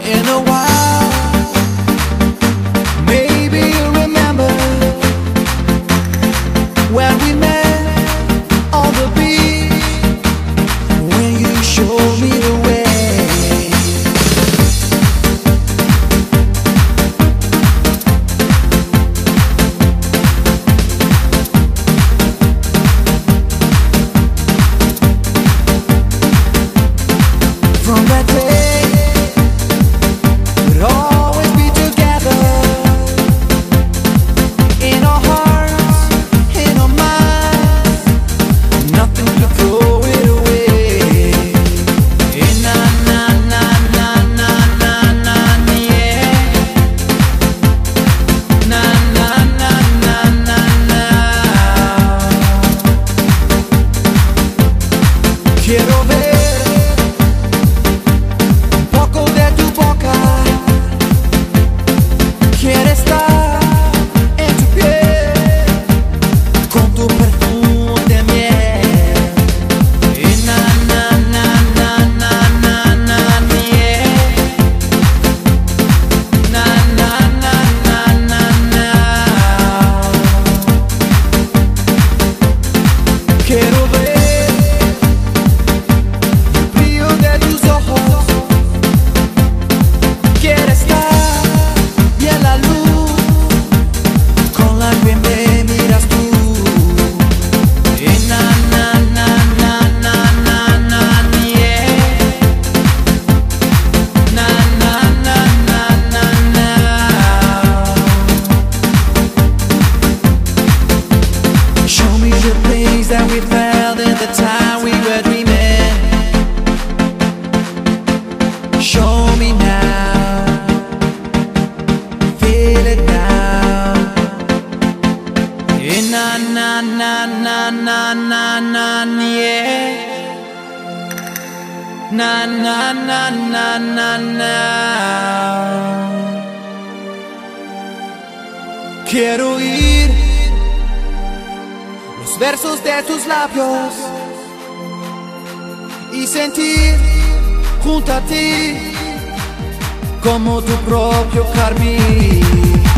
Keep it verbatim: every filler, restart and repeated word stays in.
in a while. Maybe you'll remember when we met on the beach, when you showed me the way. From that day, we'd always be together, in our hearts, in our minds. Nothing could throw it away. Eh, na na na na na na na, yeah. Na na na na na na. Quiero ver quiere estar en tu piel con tu perfume de miel. Y na na na na na na na, yeah. Na na na na na na. Quiero ver el brillo de tus ojos. Quiere estar en la luz con la que me miras tú. Y na na na na na na na, yeah. Na na na na na na. Show me the things that we felt at the time we were dreaming. Show me now, feel it now. Eh, na na na na na na na, yeah. Na na na na na na. Quiero oír los versos de tus labios y sentir junto a ti como tu propio carmín.